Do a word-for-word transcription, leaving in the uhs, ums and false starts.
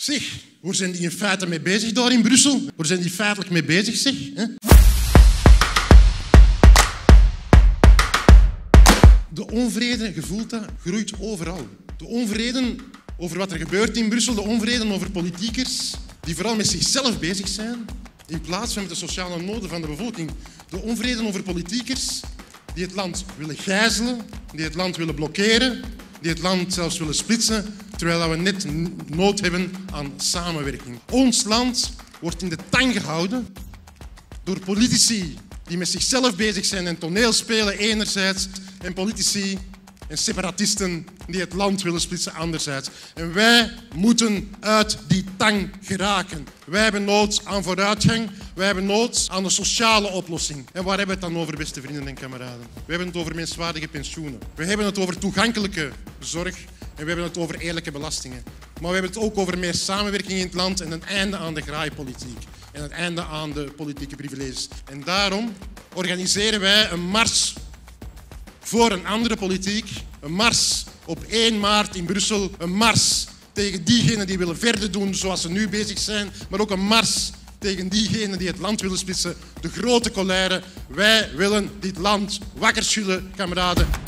Zeg, waar zijn die in feite mee bezig daar in Brussel? Waar zijn die feitelijk mee bezig, zeg? Hè? De onvrede, je voelt dat, groeit overal. De onvrede over wat er gebeurt in Brussel, de onvrede over politiekers die vooral met zichzelf bezig zijn, in plaats van met de sociale noden van de bevolking. De onvrede over politiekers die het land willen gijzelen, die het land willen blokkeren, die het land zelfs willen splitsen, terwijl we net nood hebben aan samenwerking. Ons land wordt in de tang gehouden door politici die met zichzelf bezig zijn en toneel spelen enerzijds, en politici en separatisten die het land willen splitsen anderzijds. En wij moeten uit die tang geraken. Wij hebben nood aan vooruitgang, wij hebben nood aan een sociale oplossing. En waar hebben we het dan over, beste vrienden en kameraden? We hebben het over menswaardige pensioenen. We hebben het over toegankelijke zorg en we hebben het over eerlijke belastingen. Maar we hebben het ook over meer samenwerking in het land en een einde aan de graaipolitiek. En een einde aan de politieke privileges. En daarom organiseren wij een mars voor een andere politiek. Een mars op één maart in Brussel. Een mars tegen diegenen die willen verder doen zoals ze nu bezig zijn. Maar ook een mars tegen diegenen die het land willen splitsen. De grote colère. Wij willen dit land wakker schudden, kameraden.